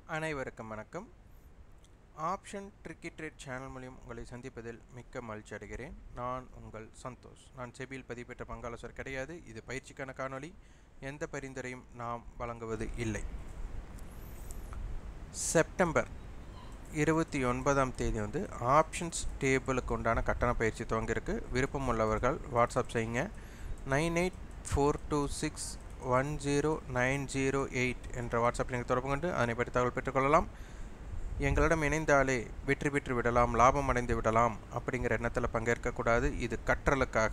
அனைவருக்கும் வணக்கம். Option tricky trade channel மூலியம் உங்களை சந்திப்பதில் மிக்க மகிழ்ச்சி அடைகிறேன். நான் உங்கள் சந்தோஷ். நான் செபியில் பதிவு பெற்ற பங்காளர் கிடையாது. இது பயிற்சிக்கான காணொளி. எந்த பரிந்துரையும் நாம் வழங்குவது இல்லை. செப்டம்பர் 29ஆம் தேதி ஆப்ஷன்ஸ் டேபிளுக்கு உண்டான கட்டண பயிற்சி துவங்கியிருக்கு. விருப்பம் உள்ளவர்கள் வாட்ஸ்அப் செய்யுங்க. 9842610908 என்ற வாட்ஸ்அப் லிங்க் தொடர்பு கொண்டு அதனை பற்றி தகவல் பெற்றுக்கொள்ளலாம். எங்களிடம் இணைந்தாலே வெற்றி பெற்று விடலாம், லாபம் அடைந்து விடலாம் அப்படிங்கிற எண்ணத்தில் பங்கேற்கக்கூடாது. இது கற்றலுக்காக.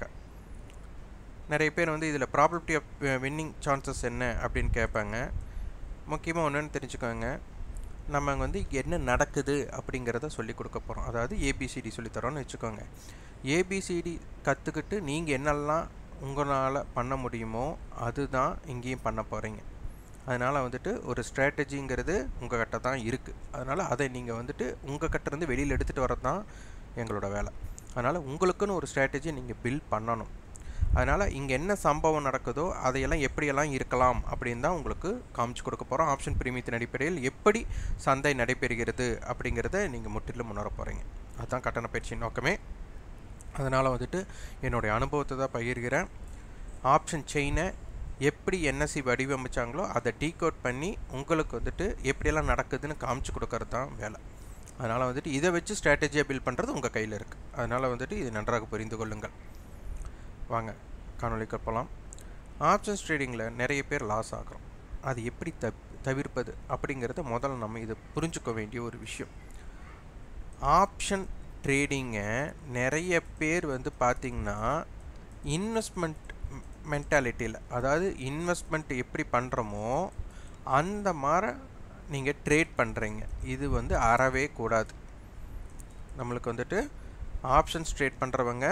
நிறைய பேர் இதில் ப்ராபபிலிட்டி ஆஃப் வின்னிங் சான்சஸ் என்ன அப்படின்னு கேட்பாங்க. முக்கியமாக ஒன்றுன்னு தெரிஞ்சுக்கோங்க, நம்ம என்ன நடக்குது அப்படிங்கிறத சொல்லிக் கொடுக்க போகிறோம். அதாவது ஏபிசிடி சொல்லித்தரோன்னு வச்சுக்கோங்க. ஏபிசிடி கற்றுக்கிட்டு நீங்கள் என்னெல்லாம் உங்களால் பண்ண முடியுமோ அதுதான் இங்கேயும் பண்ண போகிறீங்க. அதனால் ஒரு ஸ்ட்ராட்டஜிங்கிறது உங்கள் கிட்ட தான் இருக்குது. அதனால் அதை நீங்கள் உங்கள் கிட்டேருந்து வெளியில் எடுத்துகிட்டு வரது தான் எங்களோட வேலை. அதனால் உங்களுக்குன்னு ஒரு ஸ்ட்ராட்டஜி நீங்கள் பில்ட் பண்ணணும். அதனால் இங்கே என்ன சம்பவம் நடக்குதோ அதையெல்லாம் எப்படியெல்லாம் இருக்கலாம் அப்படின்னு தான் உங்களுக்கு காமிச்சு கொடுக்க போகிறோம். ஆப்ஷன் பிரீமியத்தின் அடிப்படையில் எப்படி சந்தை நடைபெறுகிறது அப்படிங்கிறத நீங்கள் முற்றிலும் உணர போகிறீங்க. அதுதான் கட்டண பயிற்சியின் நோக்கமே. அதனால் என்னுடைய அனுபவத்தை தான் பகிர்கிறேன். ஆப்ஷன் செயினை எப்படி என்எஸ்சி வடிவமைச்சாங்களோ அதை டீகோட் பண்ணி உங்களுக்கு எப்படியெல்லாம் நடக்குதுன்னு காமிச்சு கொடுக்கறது தான் வேலை. அதனால் இதை வச்சு ஸ்ட்ராட்டஜியை பில்ட் பண்ணுறது உங்கள் கையில் இருக்குது. அதனால் இது நன்றாக புரிந்து கொள்ளுங்கள். வாங்க காணொளிக்கு போகலாம். ஆப்ஷன்ஸ் ட்ரேடிங்கில் நிறைய பேர் லாஸ் ஆகிறோம். அது எப்படி தவிர்ப்பது அப்படிங்கிறத முதல்ல நம்ம இதை புரிஞ்சுக்க வேண்டிய ஒரு விஷயம். ஆப்ஷன் ட்ரேடிங்கை நிறைய பேர் பார்த்திங்கன்னா இன்வெஸ்ட்மெண்ட் மென்டாலிட்டியில், அதாவது இன்வெஸ்ட்மெண்ட் எப்படி பண்ணுறோமோ அந்த மாதிரி நீங்கள் ட்ரேட் பண்ணுறீங்க. இது அறவே கூடாது. நம்மளுக்கு ஆப்ஷன்ஸ் ட்ரேட் பண்ணுறவங்க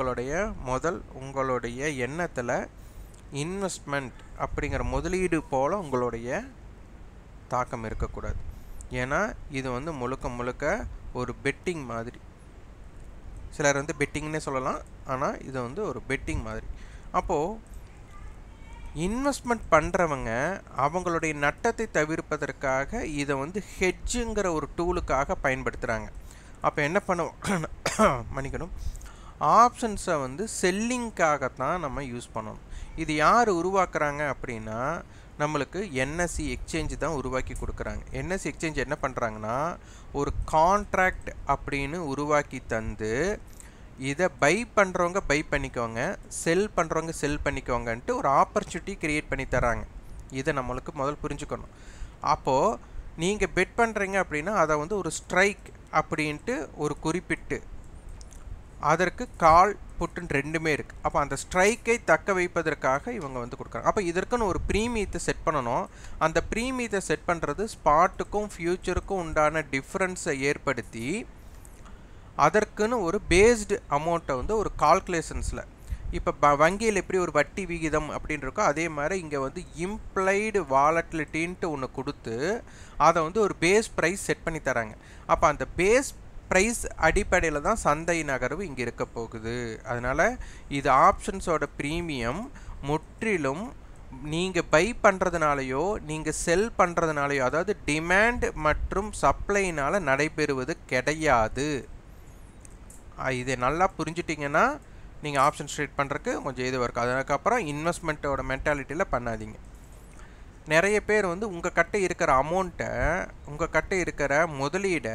உங்களுடைய எண்ணத்தில் இன்வெஸ்ட்மெண்ட் அப்படிங்கிற முதலீடு போல் உங்களுடைய தாக்கம் இருக்கக்கூடாது. ஏன்னா இது முழுக்க ஒரு பெட்டிங் மாதிரி. சிலர் பெட்டிங்னே சொல்லலாம், ஆனால் இது ஒரு பெட்டிங் மாதிரி. அப்போது இன்வெஸ்ட்மெண்ட் பண்ணுறவங்க அவங்களுடைய நட்டத்தை தவிர்ப்பதற்காக இதை ஹெட்ஜுங்கிற ஒரு டூலுக்காக பயன்படுத்துகிறாங்க. அப்போ என்ன பண்ணுவோம், மன்னிக்கணும், ஆப்ஷன்ஸை செல்லிங்காகத்தான் நம்ம யூஸ் பண்ணணும். இது யார் உருவாக்குறாங்க அப்படின்னா நம்மளுக்கு என்எஸ்சி எக்ஸ்சேஞ்சு தான் உருவாக்கி கொடுக்குறாங்க. என்எஸ்சி எக்ஸ்சேஞ்ச் என்ன பண்ணுறாங்கன்னா ஒரு கான்ட்ராக்ட் அப்படின்னு உருவாக்கி தந்து இதை பை பண்ணுறவங்க பை பண்ணிக்கோங்க, செல் பண்ணுறவங்க செல் பண்ணிக்கோங்கன்ட்டு ஒரு ஆப்பர்ச்சுனிட்டி க்ரியேட் பண்ணி தராங்க. இதை நம்மளுக்கு முதல் புரிஞ்சுக்கணும். அப்போது நீங்கள் பெட் பண்ணுறீங்க அப்படின்னா அதை ஒரு ஸ்ட்ரைக் அப்படின்ட்டு ஒரு குறிப்பிட்டு அதற்கு கால் புட்டுன்னு ரெண்டுமே இருக்குது. அப்போ அந்த ஸ்ட்ரைக்கை தக்க வைப்பதற்காக இவங்க கொடுக்குறாங்க. அப்போ இதற்குன்னு ஒரு ப்ரீமியத்தை செட் பண்ணணும். அந்த ப்ரீமியத்தை செட் பண்ணுறது ஸ்பாட்டுக்கும் ஃப்யூச்சருக்கும் உண்டான டிஃப்ரென்ஸை ஏற்படுத்தி அதற்குன்னு ஒரு பேஸ்டு அமௌண்ட்டை ஒரு கால்குலேஷன்ஸில், இப்போ வங்கியில் எப்படி ஒரு வட்டி விகிதம் அப்படின்னு இருக்கோ அதே மாதிரி இங்கே இம்ப்ளைடு வாலட்டிலிட்டின்ட்டு ஒன்று கொடுத்து அதை ஒரு பேஸ் ப்ரைஸ் செட் பண்ணி தராங்க. அப்போ அந்த பேஸ் ப்ரைஸ் அடிப்படையில் தான் சந்தை நகர்வு இங்கே இருக்க போகுது. அதனால் இது ஆப்ஷன்ஸோட ப்ரீமியம் முற்றிலும் நீங்கள் பை பண்ணுறதுனாலையோ நீங்கள் செல் பண்ணுறதுனாலையோ, அதாவது டிமாண்ட் மற்றும் சப்ளைனால் நடைபெறுவது கிடையாது. இதை நல்லா புரிஞ்சிட்டிங்கன்னா நீங்கள் ஆப்ஷன்ஸ் ட்ரேட் பண்ணுறதுக்கு கொஞ்சம் இதுவாக இருக்கும். அதுக்கப்புறம் இன்வெஸ்ட்மெண்ட்டோட மென்டாலிட்டியில் பண்ணாதீங்க. நிறைய பேர் உங்கள் கிட்ட இருக்கிற அமௌண்ட்டை, உங்கள் கிட்ட இருக்கிற முதலீடை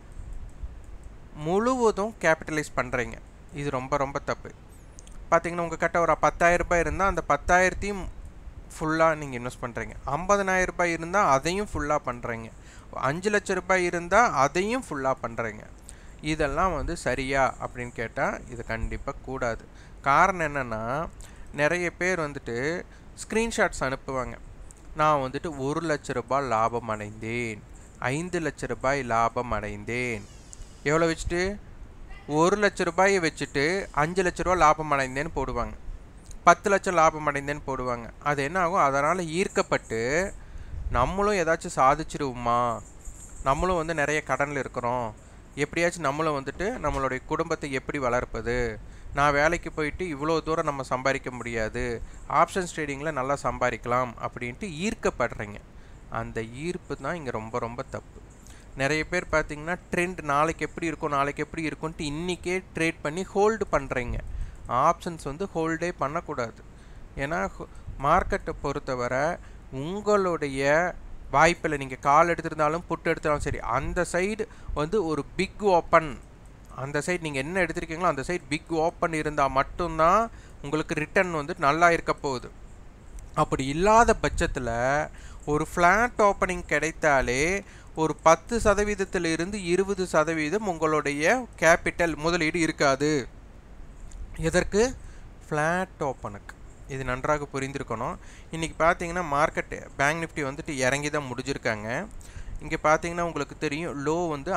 முழுவதும் கேபிட்டலைஸ் பண்ணுறீங்க. இது ரொம்ப ரொம்ப தப்பு. பார்த்தீங்கன்னா உங்கள் கிட்ட ஒரு 10,000 ரூபாய் இருந்தால் அந்த 10,000த்தையும் ஃபுல்லாக நீங்கள் இன்வெஸ்ட் பண்ணுறீங்க. 50,000 ரூபாய் இருந்தால் அதையும் ஃபுல்லாக பண்ணுறீங்க. 5 லட்ச ரூபாய் இருந்தால் அதையும் ஃபுல்லாக பண்ணுறீங்க. இதெல்லாம் சரியா அப்படின்னு கேட்டால் இது கண்டிப்பாக கூடாது. காரணம் என்னென்னா நிறைய பேர் ஸ்க்ரீன்ஷாட்ஸ் அனுப்புவாங்க. நான் 1 லட்ச ரூபாய் லாபம் அடைந்தேன், 5 லட்ச ரூபாய் லாபம் அடைந்தேன். எவ்வளோ வச்சுட்டு 1 லட்ச ரூபாயை வச்சுட்டு 5 லட்ச ரூபா லாபம் அடைந்தேன்னு போடுவாங்க, 10 லட்சம் லாபம் அடைந்தேன்னு போடுவாங்க. அது என்ன ஆகும், அதனால் ஈர்க்கப்பட்டு நம்மளும் ஏதாச்சும் சாதிச்சிருவோமா, நம்மளும் நிறைய கடனில் இருக்கிறோம், எப்படியாச்சும் நம்மளும் நம்மளுடைய குடும்பத்தை எப்படி வளர்ப்பது, நான் வேலைக்கு போயிட்டு இவ்வளோ தூரம் நம்ம சம்பாதிக்க முடியாது, ஆப்ஷன்ஸ் ட்ரேடிங்கில் நல்லா சம்பாதிக்கலாம் அப்படின்ட்டு ஈர்க்கப்படுறீங்க. அந்த ஈர்ப்பு தான் இங்கே ரொம்ப ரொம்ப தப்பு. நிறைய பேர் பார்த்தீங்கன்னா ட்ரெண்ட் நாளைக்கு எப்படி இருக்கும் நாளைக்கு எப்படி இருக்கும்ன்ட்டு இன்றைக்கே ட்ரேட் பண்ணி ஹோல்டு பண்ணுறீங்க. ஆப்ஷன்ஸ் வந்து ஹோல்டே பண்ணக்கூடாது. ஏன்னா மார்க்கெட்டை பொறுத்தவரை உங்களுடைய வாய்ப்பில் நீங்கள் கால் எடுத்திருந்தாலும் புட்டு எடுத்தாலும் சரி, அந்த சைடு வந்து ஒரு பிக் ஓப்பன், அந்த சைடு நீங்கள் என்ன எடுத்திருக்கீங்களோ அந்த சைடு பிக் ஓப்பன் இருந்தால் மட்டும்தான் உங்களுக்கு ரிட்டர்ன் வந்து நல்லா இருக்க போகுது. அப்படி இல்லாத பட்சத்தில் ஒரு ஃப்ளாட் ஓப்பனிங் கிடைத்தாலே ஒரு 10% 20% உங்களுடைய கேபிட்டல் முதலீடு இருக்காது. எதற்கு? ஃப்ளாட் ஓப்பனுக்கு. இது நன்றாக புரிந்திருக்கணும். இன்றைக்கி பார்த்தீங்கன்னா மார்க்கெட் பேங்க் நிஃப்டி வந்துட்டு இறங்கி தான் முடிஞ்சிருக்காங்க. இங்கே பார்த்தீங்கன்னா உங்களுக்கு தெரியும் லோ வந்து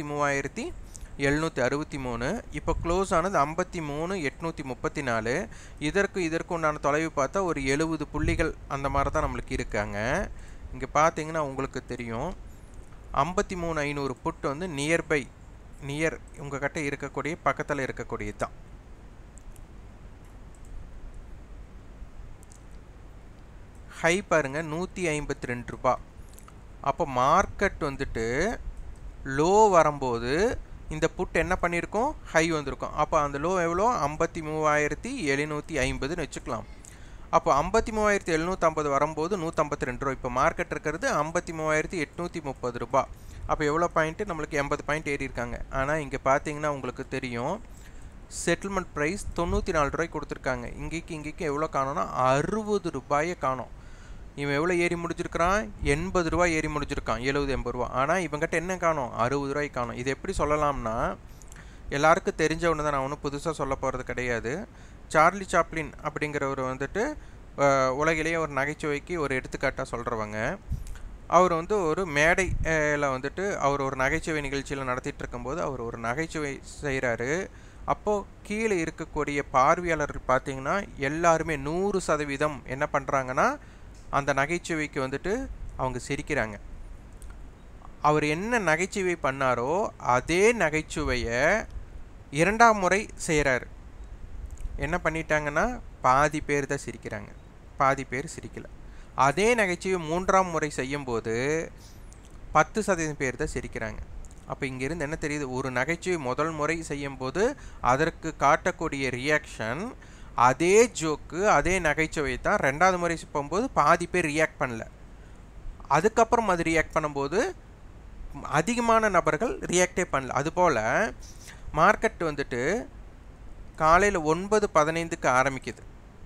53,763. இப்போ க்ளோஸ் ஆனது 53,834. இதற்கு உண்டான தொலைவு பார்த்தா ஒரு 70 புள்ளிகள் அந்த மாதிரி தான் நம்மளுக்கு இருக்காங்க. இங்கே பார்த்தீங்கன்னா உங்களுக்கு தெரியும் 53,500 புட் வந்து நியர் உங்கள் கிட்ட இருக்கக்கூடிய பக்கத்தில் இருக்கக்கூடியது தான். ஹை பாருங்கள் 152 ரூபா. அப்போ மார்க்கெட் வந்துட்டு லோ வரும்போது இந்த புட் என்ன பண்ணியிருக்கோம்? ஹை வந்திருக்கும். அப்போ அந்த லோ எவ்வளோ? 53,750ன்னு வச்சுக்கலாம். அப்போ 53,750 வரும்போது 152 ரூபா. இப்போ மார்க்கெட் இருக்கிறது 53,830 ரூபா. அப்போ எவ்வளோ பாயிண்ட்டு? நம்மளுக்கு 80 பாயிண்ட் ஏறி இருக்காங்க. ஆனால் இங்கே பார்த்தீங்கன்னா உங்களுக்கு தெரியும் செட்டில்மெண்ட் ப்ரைஸ் 94 ரூபாய்க்கு கொடுத்துருக்காங்க. இங்கேக்கு எவ்வளோ காணோன்னா 60 ரூபாயை காணோம். இவன் எவ்வளோ ஏறி முடிச்சிருக்கிறான்? 80 ரூபா ஏறி முடிச்சிருக்கான், 70-80 ரூபா. ஆனால் இவங்ககிட்ட என்ன காணும்? 60 ரூபாய்க்கு காணும். இது எப்படி சொல்லலாம்னா, எல்லாருக்கும் தெரிஞ்ச ஒன்று தான், நான் ஒன்றும் புதுசாக சொல்ல போகிறது கிடையாது. சார்லி சாப்ளின் அப்படிங்கிறவர் வந்துட்டு உலகிலேயே ஒரு நகைச்சுவைக்கு ஒரு எடுத்துக்காட்டாக சொல்கிறவங்க. அவர் வந்து ஒரு மேடையில் வந்துட்டு அவர் ஒரு நகைச்சுவை நிகழ்ச்சியில் நடத்திட்டு இருக்கும்போது அவர் ஒரு நகைச்சுவை செய்கிறாரு. அப்போது கீழே இருக்கக்கூடிய பார்வையாளர்கள் பார்த்தீங்கன்னா எல்லாருமே 100% என்ன பண்ணுறாங்கன்னா அந்த நகைச்சுவைக்கு வந்துட்டு அவங்க சிரிக்கிறாங்க. அவர் என்ன நகைச்சுவை பண்ணாரோ அதே நகைச்சுவையை 2ஆம் முறை செய்கிறாரு. என்ன பண்ணிட்டாங்கன்னா பாதி பேர் தான் சிரிக்கிறாங்க, பாதி பேர் சிரிக்கலை. அதே நகைச்சுவை 3ஆம் முறை செய்யும்போது 10% பேர் தான் சிரிக்கிறாங்க. அப்போ இங்கேருந்து என்ன தெரியுது? ஒரு நகைச்சுவை முதல் முறை செய்யும்போது அதற்கு காட்டக்கூடிய ரியாக்ஷன், அதே ஜோக்கு அதே நகைச்சுவை தான் 2ஆவது முறை போகும்போது பாதி பேர் ரியாக்ட் பண்ணல. அதுக்கப்புறம் அது ரியாக்ட் பண்ணும்போது அதிகமான நபர்கள் ரியாக்டே பண்ணல. அதுபோல் மார்க்கெட் வந்துட்டு காலையில் 9:15க்கு ஆரம்பிக்குது,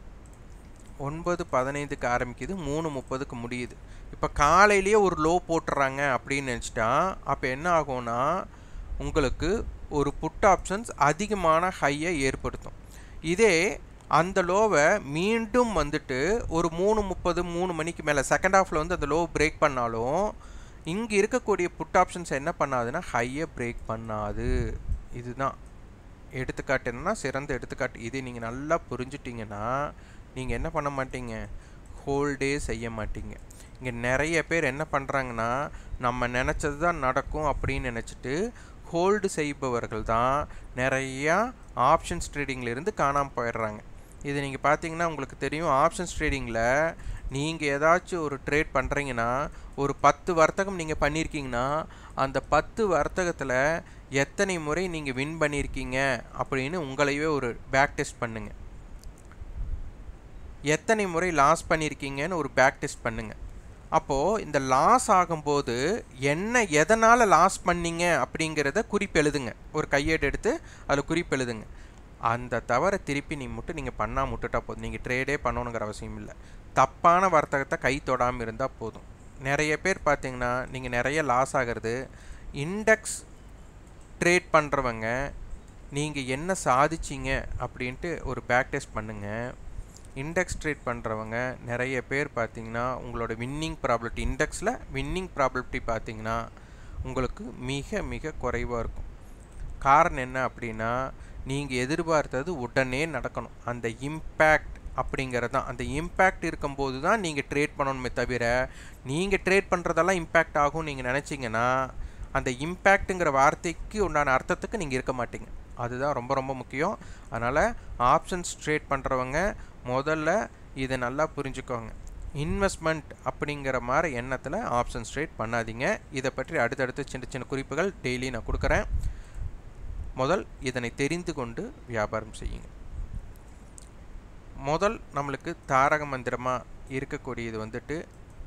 9:15க்கு ஆரம்பிக்குது, 3:30க்கு முடியுது. இப்போ காலையிலேயே ஒரு லோ போட்டுறாங்க அப்படின்னு நினச்சிட்டா அப்போ என்ன ஆகும்னா உங்களுக்கு ஒரு புட் ஆப்ஷன்ஸ் அதிகமான ஹையை ஏற்படுத்தும். இதே அந்த லோவை மீண்டும் வந்துட்டு ஒரு 3:30 3 மணிக்கு மேலே செகண்ட் ஹாஃபில் வந்து அந்த லோ பிரேக் பண்ணாலும் இங்கே இருக்கக்கூடிய புட் ஆப்ஷன்ஸ் என்ன பண்ணாதுன்னா ஹையை பிரேக் பண்ணாது. இதுதான் எடுத்துக்காட்டு, என்னன்னா சிறந்த எடுத்துக்காட்டு. இதை நீங்கள் நல்லா புரிஞ்சுட்டிங்கன்னா நீங்கள் என்ன பண்ண மாட்டீங்க? ஹோல்டே செய்ய மாட்டீங்க. இங்கே நிறைய பேர் என்ன பண்ணுறாங்கன்னா நம்ம நினச்சது தான் நடக்கும் அப்படின்னு நினச்சிட்டு ஹோல்டு செய்பவர்கள் தான் நிறையா ஆப்ஷன்ஸ் ட்ரேடிங்கிலிருந்து காணாமல் போயிடுறாங்க. இது நீங்கள் பார்த்தீங்கன்னா உங்களுக்கு தெரியும், ஆப்ஷன்ஸ் ட்ரேடிங்கில் நீங்கள் ஏதாச்சும் ஒரு ட்ரேட் பண்ணுறீங்கன்னா ஒரு 10 வர்த்தகம் நீங்கள் பண்ணியிருக்கீங்கன்னா அந்த 10 வர்த்தகத்தில் எத்தனை முறை நீங்கள் வின் பண்ணியிருக்கீங்க அப்படின்னு உங்களையே ஒரு பேக் டெஸ்ட் பண்ணுங்கள். எத்தனை முறை லாஸ் பண்ணியிருக்கீங்கன்னு ஒரு பேக் டெஸ்ட் பண்ணுங்கள். அப்போது இந்த லாஸ் ஆகும்போது எதனால் லாஸ் பண்ணீங்க அப்படிங்கிறத குறிப்பெழுதுங்க. ஒரு கையேடு எடுத்து அதில் குறிப்பெழுதுங்க. அந்த தவிர திருப்பி நீங்கள் பண்ணால் முட்டுட்டா போதும். நீங்கள் ட்ரேடே பண்ணணுங்கிற அவசியம் இல்லை. தப்பான வர்த்தகத்தை கை தொடாமல் இருந்தால் போதும். நிறைய பேர் பார்த்தீங்கன்னா நீங்கள் நிறைய லாஸ் ஆகிறது. இண்டெக்ஸ் ட்ரேட் பண்ணுறவங்க நீங்கள் என்ன சாதிச்சிங்க அப்படின்ட்டு ஒரு பேக் டெஸ்ட் பண்ணுங்கள். இண்டெக்ஸ் ட்ரேட் பண்ணுறவங்க நிறைய பேர் பார்த்தீங்கன்னா உங்களோட வின்னிங் ப்ராபபிலிட்டி, இண்டெக்ஸில் வின்னிங் ப்ராபபிலிட்டி பார்த்தீங்கன்னா உங்களுக்கு மிக மிக குறைவாக இருக்கும். காரணம் என்ன அப்படின்னா நீங்கள் எதிர்பார்த்தது உடனே நடக்கணும். அந்த இம்பேக்ட் அப்படிங்கிறது தான். அந்த இம்பேக்ட் இருக்கும்போது தான் நீங்கள் ட்ரேட் பண்ணணுமே தவிர நீங்கள் ட்ரேட் பண்ணுறதெல்லாம் இம்பேக்ட் ஆகும் நீங்கள் நினச்சிங்கன்னா அந்த இம்பேக்ட்டுங்கிற வார்த்தைக்கு உண்டான அர்த்தத்துக்கு நீங்கள் இருக்க மாட்டீங்க. அதுதான் ரொம்ப ரொம்ப முக்கியம். அதனால் ஆப்ஷன்ஸ் ட்ரேட் பண்ணுறவங்க முதல்ல இதை நல்லா புரிஞ்சுக்கோங்க. இன்வெஸ்ட்மெண்ட் அப்படிங்கிற மாதிரி எண்ணத்தில் ஆப்ஷன்ஸ் ட்ரேட் பண்ணாதீங்க. இதை பற்றி அடுத்தடுத்து சின்ன சின்ன குறிப்புகள் டெய்லி நான் கொடுக்குறேன். முதல் இதனை தெரிந்து கொண்டு வியாபாரம் செய்யுங்க. முதல் நம்மளுக்கு தாரக மந்திரமாக இருக்கக்கூடியது வந்துட்டு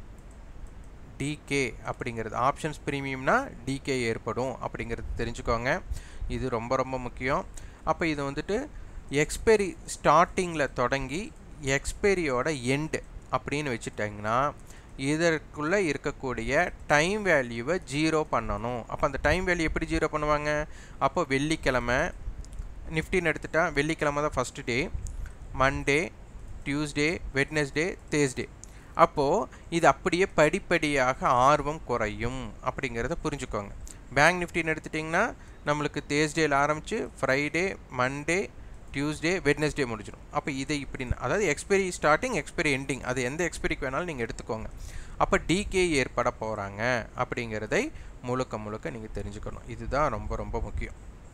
டிகே அப்படிங்கிறது. ஆப்ஷன்ஸ் ப்ரீமியம்னா டிகே ஏற்படும் அப்படிங்கிறது தெரிஞ்சுக்கோங்க. இது ரொம்ப ரொம்ப முக்கியம். அப்போ இது வந்துட்டு எக்ஸ்பைரி ஸ்டார்டிங்கில் தொடங்கி எக்ஸ்பைரியோட எண்டு அப்படின்னு வச்சுட்டாங்கன்னா இதற்குள்ளே இருக்கக்கூடிய டைம் வேல்யூவை 0 பண்ணணும். அப்போ அந்த டைம் வேல்யூ எப்படி 0 பண்ணுவாங்க? அப்போ வெள்ளிக்கிழமை நிஃப்டின்னு எடுத்துட்டா வெள்ளிக்கிழமை தான் first day, Monday, Tuesday, Wednesday, Thursday. அப்போது இது அப்படியே படிப்படியாக ஆர்வம் குறையும் அப்படிங்கிறத புரிஞ்சுக்கோங்க. பேங்க் நிஃப்டின்னு எடுத்துட்டிங்கன்னா நம்மளுக்கு தேர்ஸ்டேயில் ஆரம்பித்து ஃப்ரைடே, மண்டே, டியூஸ்டே, வெட்னஸ்டே முடிஞ்சிடும். அப்போ இதை இப்படின்னு, அதாவது எக்ஸ்பைரி ஸ்டார்டிங், எக்ஸ்பைரி எண்டிங், அது எந்த எக்ஸ்பைரிக்கு வேணாலும் நீங்கள் எடுத்துக்கோங்க. அப்போ டிகே ஏற்பட போகிறாங்க அப்படிங்கிறதை முழுக்க முழுக்க நீங்கள் தெரிஞ்சுக்கணும். இதுதான் ரொம்ப ரொம்ப முக்கியம்.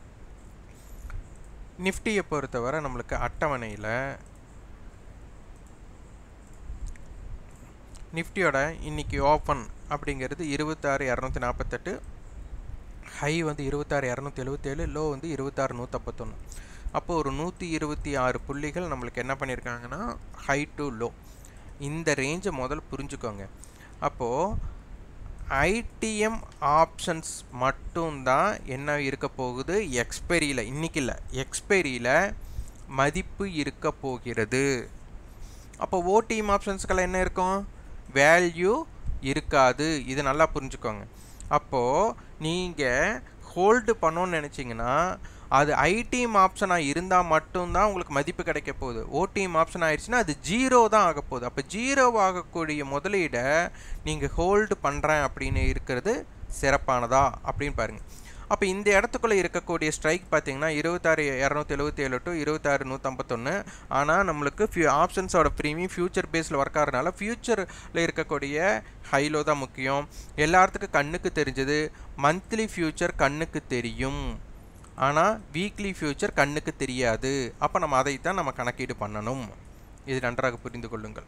நிஃப்டியை பொறுத்தவரை நம்மளுக்கு அட்டவணையில் நிஃப்டியோட இன்றைக்கி ஓப்பன் அப்படிங்கிறது 26,248, ஹை வந்து 26,277, லோ வந்து 26,151. அப்போது ஒரு 126 புள்ளிகள் நம்மளுக்கு என்ன பண்ணியிருக்காங்கன்னா ஹை டு லோ. இந்த ரேஞ்சை முதல்ல புரிஞ்சுக்கோங்க. அப்போது ஐடிஎம் ஆப்ஷன்ஸ் மட்டும்தான் என்ன இருக்க போகுது எக்ஸ்பைரியில், இன்றைக்கி இல்லை எக்ஸ்பைரியில் மதிப்பு இருக்க போகிறது. அப்போ ஓடிஎம் ஆப்ஷன்ஸ்க்கெல்லாம் என்ன இருக்கும்? வேல்யூ இருக்காது. இது நல்லா புரிஞ்சுக்கோங்க. அப்போது நீங்கள் ஹோல்டு பண்ணணும்னு நினச்சிங்கன்னா அது ஐடிஎம் ஆப்ஷனாக இருந்தால் மட்டும்தான் உங்களுக்கு மதிப்பு கிடைக்க போகுது. ஓடிஎம் ஆப்ஷன் ஆயிடுச்சுன்னா அது 0 தான் ஆக போகுது. அப்போ 0 ஆகக்கூடிய முதலீடை நீங்கள் ஹோல்டு பண்ணுறேன் அப்படின்னு இருக்கிறது சிறப்பானதா அப்படின்னு பாருங்கள். அப்போ இந்த இடத்துக்குள்ளே இருக்கக்கூடிய ஸ்ட்ரைக் பார்த்தீங்கன்னா 26,277 டு 26,151. ஆனால் நம்மளுக்கு ஆப்ஷன்ஸோட ப்ரீமியம் ஃபியூச்சர் பேஸில் ஒர்க் ஆகிறதுனால ஃபியூச்சரில் இருக்கக்கூடிய ஹைலோ தான் முக்கியம். எல்லாத்துக்கும் கண்ணுக்கு தெரிஞ்சது மந்த்லி ஃபியூச்சர் கண்ணுக்கு தெரியும், ஆனால் வீக்லி ஃபியூச்சர் கண்ணுக்கு தெரியாது. அப்போ நம்ம அதைத்தான் நம்ம கணக்கீடு பண்ணணும். இது நன்றாக புரிந்து கொள்ளுங்கள்.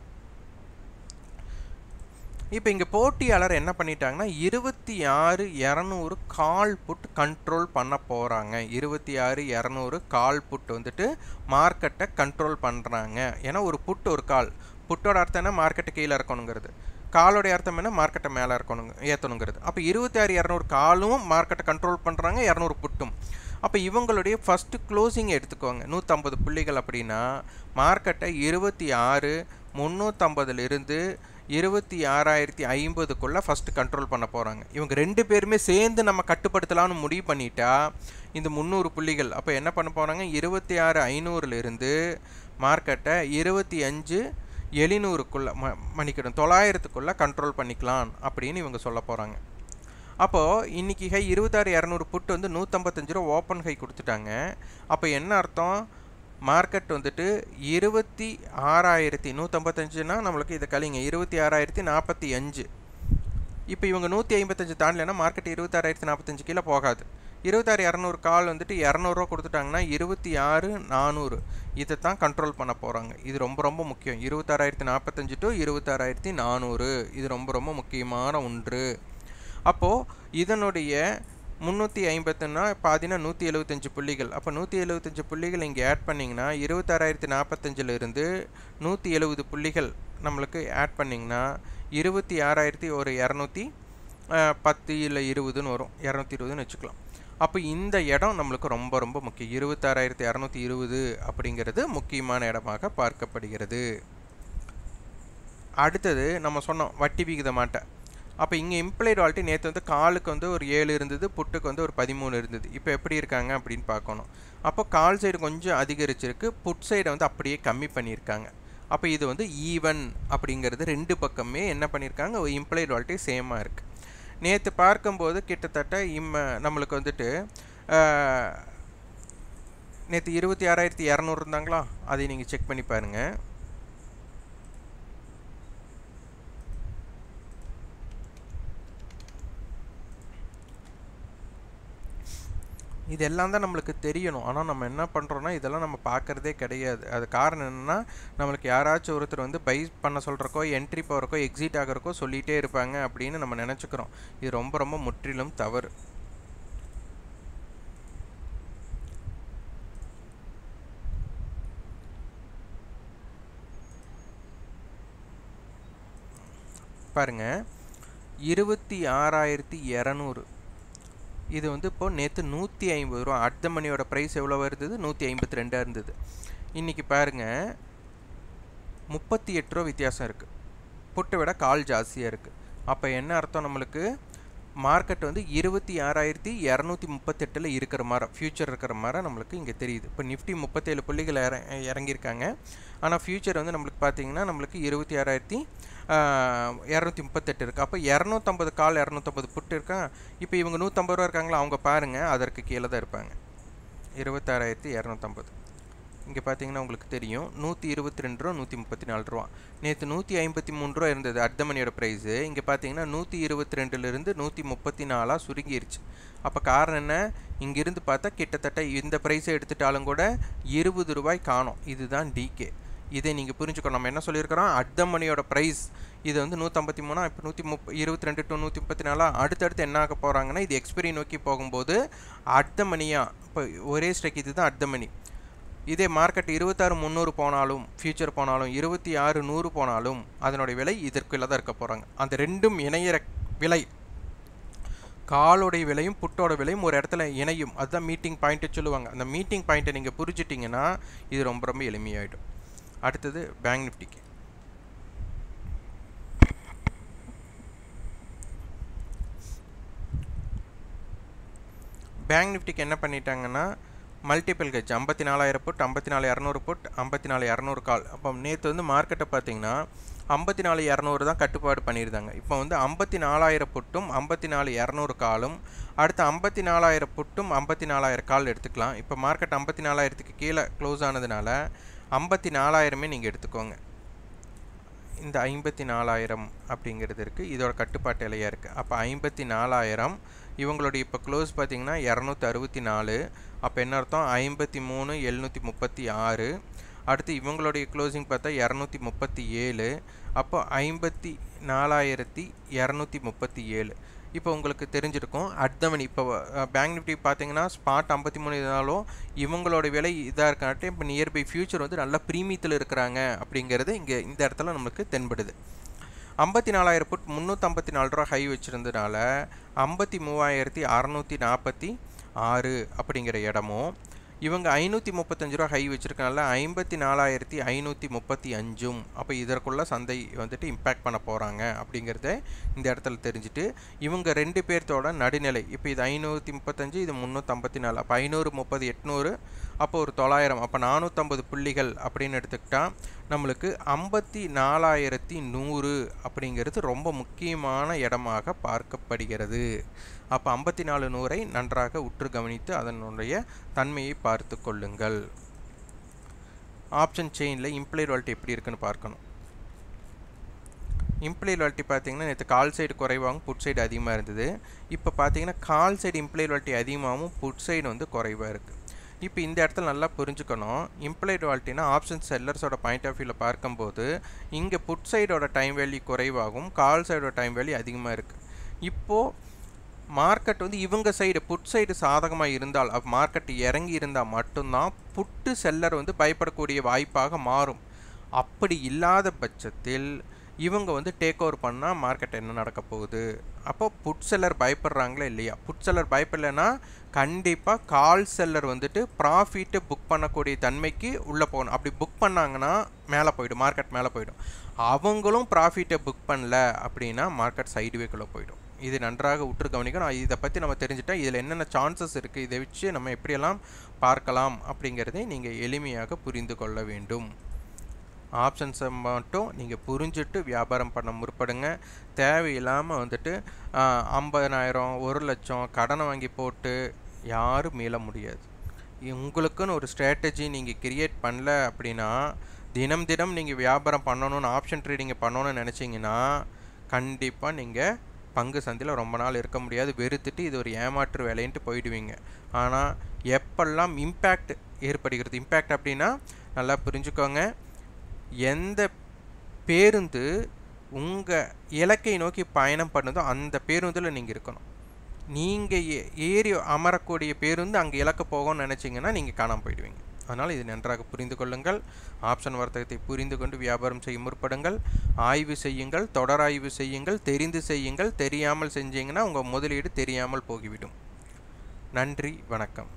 இப்போ இங்கே போட்டியாளர் என்ன பண்ணிட்டாங்கன்னா 26,200 கால் புட் கண்ட்ரோல் பண்ண போகிறாங்க. 26,200 கால் புட் வந்துட்டு மார்க்கெட்டை கண்ட்ரோல் பண்ணுறாங்க. ஏன்னா ஒரு புட் ஒரு கால், புட்டோட அர்த்தம் என்ன? மார்க்கெட்டை கீழே இருக்கணுங்கிறது. காலோடைய அர்த்தம் என்ன? மார்க்கெட்டை மேலே இருக்கணுங்க ஏற்றணுங்கிறது. அப்போ 26,200 காலும் மார்க்கெட்டை கண்ட்ரோல் பண்ணுறாங்க, 200 புட்டும். அப்போ இவங்களுடைய ஃபஸ்ட்டு க்ளோசிங் எடுத்துக்கோங்க 150 புள்ளிகள். அப்படின்னா மார்க்கெட்டை 26,350 26,050 ஃபஸ்ட்டு கண்ட்ரோல் பண்ண போகிறாங்க. இவங்க ரெண்டு பேருமே சேர்ந்து நம்ம கட்டுப்படுத்தலாம்னு முடிவு பண்ணிட்டா இந்த 300 புள்ளிகள். அப்போ என்ன பண்ண போகிறாங்க? 26,500 மார்க்கெட்டை 25,700 மன்னிக்கணும் 900 கண்ட்ரோல் பண்ணிக்கலாம் அப்படின்னு இவங்க சொல்ல போகிறாங்க. அப்போது இன்றைக்கி ஹை 26,200 புட்டு வந்து 155 ரூபா ஓப்பன் ஹை கொடுத்துட்டாங்க. அப்போ என்ன அர்த்தம்? மார்க்கெட் வந்துட்டு 26,155னா நம்மளுக்கு இதை கழிங்க 26,045. இப்போ இவங்க 155 தாண்டலைன்னா மார்க்கெட் 26,045 கீழே போகாது. 26,200 கால் வந்துட்டு 200 ரூபா கொடுத்துட்டாங்கன்னா 26,400 இதை தான் கண்ட்ரோல் பண்ண போகிறாங்க. இது ரொம்ப ரொம்ப முக்கியம். 26,045 டு 26,400 இது ரொம்ப ரொம்ப முக்கியமான ஒன்று. அப்போது இதனுடைய 350ன்னா பாதினா 175 புள்ளிகள். அப்போ 175 புள்ளிகள் இங்கே ஆட் பண்ணிங்கன்னா 26,045 170 புள்ளிகள் நம்மளுக்கு ஆட் பண்ணிங்கன்னா 26,210 இல்லை 20ன்னு வரும், 220ன்னு வச்சுக்கலாம். அப்போ இந்த இடம் நம்மளுக்கு ரொம்ப ரொம்ப முக்கியம். 26,220 அப்படிங்கிறது முக்கியமான இடமாக பார்க்கப்படுகிறது. அடுத்தது நம்ம சொன்னோம் வட்டி விகிதமாட்ட. அப்போ இங்கே இம்ப்ளைடு வால்ட்டி நேற்று வந்து காலுக்கு வந்து ஒரு 7 இருந்தது, புட்டுக்கு வந்து ஒரு 13 இருந்தது. இப்போ எப்படி இருக்காங்க அப்படின்னு பார்க்கணும். அப்போ கால் சைடு கொஞ்சம் அதிகரிச்சிருக்கு, புட் சைடை வந்து அப்படியே கம்மி பண்ணியிருக்காங்க. அப்போ இது வந்து ஈவன் அப்படிங்கிறது ரெண்டு பக்கமே என்ன பண்ணியிருக்காங்க, இம்ப்ளைடு வால்ட்டி சேமாக இருக்குது. நேற்று பார்க்கும்போது கிட்டத்தட்ட நம்மளுக்கு வந்துட்டு நேற்று 26,200 இருந்தாங்களா, அதை நீங்கள் செக் பண்ணி பாருங்கள். இதெல்லாம் தான் நம்மளுக்கு தெரியணும். ஆனால் நம்ம என்ன பண்ணுறோன்னா இதெல்லாம் நம்ம பார்க்குறதே கிடையாது. அது காரணம் என்னென்னா நம்மளுக்கு யாராச்சும் ஒருத்தர் வந்து பை பண்ண சொல்கிறக்கோ என்ட்ரி போகிறக்கோ எக்ஸிட் ஆகிறக்கோ சொல்லிகிட்டே இருப்பாங்க அப்படின்னு நம்ம நினச்சிக்கிறோம். இது ரொம்ப ரொம்ப முற்றிலும் தவறு. பாருங்கள் 26,200 இது வந்து இப்போ நேற்று 150 ரூபா. அடுத்த மணியோட ப்ரைஸ் எவ்வளோ இருந்தது? 152 இருந்தது. இன்றைக்கி பாருங்கள் 38 ரூபா வித்தியாசம் இருக்குது. புட்டை விட கால் ஜாஸ்தியாக இருக்குது. அப்போ என்ன அர்த்தம்? நம்மளுக்கு மார்க்கெட் வந்து 26,238 இருக்கிற மாதிரி ஃப்யூச்சர் இருக்கிற மாதிரி நம்மளுக்கு இங்கே தெரியுது. இப்போ நிஃப்டி 37 புள்ளிகள் இறங்கியிருக்காங்க. ஆனால் ஃப்யூச்சர் வந்து நம்மளுக்கு பார்த்தீங்கன்னா நம்மளுக்கு 26,238 இருக்குது. அப்போ 250 கால் 250 புட்டு இருக்கா. இப்போ இவங்க 150 ரூபா இருக்காங்களா, அவங்க பாருங்கள் அதற்கு கீழே தான் இருப்பாங்க. 26,250 இங்கே பார்த்தீங்கன்னா உங்களுக்கு தெரியும் 122 ரூபா 134 ரூபா. நேற்று 153 ரூபா இருந்தது அடுத்த மணியோட ப்ரைஸு. இங்கே பார்த்தீங்கன்னா 122லேருந்து 134 சுருங்கிருச்சு. அப்போ காரணம் என்ன? இங்கிருந்து பார்த்தா கிட்டத்தட்ட இந்த ப்ரைஸை எடுத்துட்டாலும் கூட 20 ரூபாய் காணும். இதுதான் டிகே. இதை நீங்கள் புரிஞ்சுக்கணும். நம்ம என்ன சொல்லியிருக்கிறோம்? அடுத்த மணியோட ப்ரைஸ் இது வந்து 153, இப்போ 122 to 134. அடுத்தடுத்து என்ன ஆக போகிறாங்கன்னா இது எக்ஸ்பைரி நோக்கி போகும்போது அடுத்த மணியாக இப்போ ஒரே ஸ்ட்ரைக் இது தான் அடுத்த மணி. இதே மார்க்கெட் 26,300 போனாலும் ஃபியூச்சர் போனாலும் 26,100 போனாலும் அதனுடைய விலை இதற்குள்ளே தான் இருக்க போகிறாங்க. அந்த ரெண்டும் இணையிற விலை, காலோடைய விலையும் புட்டோட விலையும் ஒரு இடத்துல இணையும். அதுதான் மீட்டிங் பாயிண்ட்டு சொல்லுவாங்க. அந்த மீட்டிங் பாயிண்ட்டை நீங்கள் புரிஞ்சிட்டிங்கன்னா இது ரொம்ப ரொம்ப எளிமையாகிடும். அடுத்தது பேங்க் நிஃப்டிக்கு. பேங்க் நிஃப்டிக்கு என்ன பண்ணிட்டாங்கன்னா மல்டிபிள் கட்ச் 54,000 புட், 54,200 புட், 54,200 கால். அப்போ நேற்று வந்து மார்க்கெட்டை பார்த்தீங்கன்னா 54,200 தான் கட்டுப்பாடு பண்ணியிருந்தாங்க. இப்போ வந்து 54,000 புட்டும் 54,200 காலும், அடுத்து 54,000 புட்டும் 54,000 கால் எடுத்துக்கலாம். இப்போ மார்க்கெட் 54,000க்கு கீழே க்ளோஸ் ஆனதுனால 54,000மே நீங்கள் எடுத்துக்கோங்க. இந்த 54,000 அப்படிங்கிறது இருக்குது, இதோட கட்டுப்பாட்டு எல்லையாக இருக்குது. அப்போ 54,000 இவங்களுடைய இப்போ க்ளோஸ் பார்த்திங்கன்னா 264. அப்போ என்ன அர்த்தம்? 53,736. அடுத்து இவங்களுடைய க்ளோசிங் பார்த்தா 237. அப்போ 54,237. இப்போ உங்களுக்கு தெரிஞ்சிருக்கும் அட்தமணி. இப்போ பேங்க் நிஃப்டி பார்த்தீங்கன்னா ஸ்பாட் 53 இருந்தாலும் இவங்களோட விலை இதாக இருக்காட்டி இப்போ நியர்பை ஃபியூச்சர் வந்து நல்லா ப்ரீமியத்தில் இருக்கிறாங்க அப்படிங்கிறது இங்கே இந்த இடத்துல நமக்கு தென்படுது. 54,000 புட் 354 ரூபா ஹை வச்சுருந்ததுனால 53,646 அப்படிங்கிற இடமும், இவங்க 535 ரூபா ஹை வச்சுருக்கனால 54,535. அப்போ இதற்குள்ள சந்தை வந்துட்டு இம்பேக்ட் பண்ண போகிறாங்க அப்படிங்கிறத இந்த இடத்துல தெரிஞ்சுட்டு இவங்க ரெண்டு பேர்த்தோட நடுநிலை. இப்போ இது 535, இது 354. அப்போ 500, 30, 800, அப்போ ஒரு 900. அப்போ 450 புள்ளிகள் அப்படின்னு எடுத்துக்கிட்டால் நம்மளுக்கு 54,100 அப்படிங்கிறது ரொம்ப முக்கியமான இடமாக பார்க்கப்படுகிறது. அப்போ 54,100 நன்றாக உற்று கவனித்து அதனுடைய தன்மையை பார்த்து கொள்ளுங்கள். ஆப்ஷன் செயினில் இம்ப்ளைட் வால்யூ எப்படி இருக்குன்னு பார்க்கணும். இம்ப்ளைட் வால்யூ பார்த்தீங்கன்னா நேற்று கால் சைடு குறைவாகவும் புட் சைடு அதிகமாக இருந்தது. இப்போ பார்த்தீங்கன்னா கால் சைடு இம்ப்ளைட் வால்யூ அதிகமாகவும் புட் சைடு வந்து குறைவாக இருக்குது. இப்போ இந்த இடத்துல நல்லா புரிஞ்சுக்கணும். இம்ப்ளைட் வால்யூனா ஆப்ஷன் செல்லர்ஸோட பாயிண்ட் ஆஃப் வியூவில் பார்க்கும்போது இங்கே புட் சைடோட டைம் வேல்யூ குறைவாகவும் கால் சைடோட டைம் வேல்யூ அதிகமாக இருக்குது. இப்போது மார்க்கெட் வந்து இவங்க சைடு புட் சைடு சாதகமாக இருந்தால், மார்க்கெட் இறங்கி இருந்தால் மட்டும்தான் புட்டு செல்லர் வந்து பயப்படக்கூடிய வாய்ப்பாக மாறும். அப்படி இல்லாத பட்சத்தில் இவங்க வந்து டேக் ஓவர் பண்ணால் மார்க்கெட் என்ன நடக்க போகுது? அப்போ புட் செல்லர் பயப்படுறாங்களா இல்லையா? புட் செல்லர் பயப்படலைன்னா கண்டிப்பாக கால் செல்லர் வந்துட்டு ப்ராஃபிட்டு புக் பண்ணக்கூடிய தன்மைக்கு உள்ளே போகணும். அப்படி புக் பண்ணாங்கன்னா மேலே போய்டும், மார்க்கெட் மேலே போய்டும். அவங்களும் ப்ராஃபிட்டை புக் பண்ணல அப்படின்னா மார்க்கெட் சைடுவேக்குள்ளே போய்டும். இது நன்றாக உற்று கவனிக்கணும். இதை பற்றி நம்ம தெரிஞ்சுட்டா இதில் என்னென்ன சான்சஸ் இருக்குது, இதை வச்சு நம்ம எப்படியெல்லாம் பார்க்கலாம் அப்படிங்கிறதை நீங்கள் எளிமையாக புரிந்து கொள்ள வேண்டும். ஆப்ஷன்ஸை மட்டும் நீங்கள் புரிஞ்சுட்டு வியாபாரம் பண்ண முற்படுங்க. தேவையில்லாமல் வந்துட்டு 50,000, 1,00,000 கடனை வாங்கி போட்டு யாரும் மீள முடியாது. உங்களுக்குன்னு ஒரு ஸ்ட்ராட்டஜி நீங்கள் கிரியேட் பண்ணல அப்படின்னா தினம் தினம் நீங்கள் வியாபாரம் பண்ணணும்னு ஆப்ஷன் ட்ரேடிங்கை பண்ணணும்னு நினச்சிங்கன்னா கண்டிப்பாக நீங்கள் பங்கு சந்தையில் ரொம்ப நாள் இருக்க முடியாது, வெறுத்துட்டு இது ஒரு ஏமாற்று வேலைன்ட்டு போயிடுவீங்க. ஆனால் எப்பெல்லாம் இம்பேக்ட் ஏற்படுகிறது, இம்பேக்ட் அப்படின்னா நல்லா புரிஞ்சுக்கோங்க, எந்த பேருந்து உங்கள் இலக்கை நோக்கி பயணம் பண்ணுதோ அந்த பேருந்தில் நீங்கள் இருக்கணும். நீங்கள் ஏறி அமரக்கூடிய பேருந்து அங்கே இலக்க போகணும்னு நினச்சிங்கன்னா நீங்கள் காணாமல் போயிடுவீங்க. அதனால் இது நன்றாக புரிந்து கொள்ளுங்கள். ஆப்ஷன் வர்த்தகத்தை புரிந்து கொண்டு வியாபாரம் செய்ய முற்படுங்கள். ஆய்வு செய்யுங்கள், தொடர் ஆய்வு செய்யுங்கள், தெரிந்து செய்யுங்கள். தெரியாமல் செஞ்சீங்கன்னா உங்கள் முதலீடு தெரியாமல் போய்விடும். நன்றி, வணக்கம்.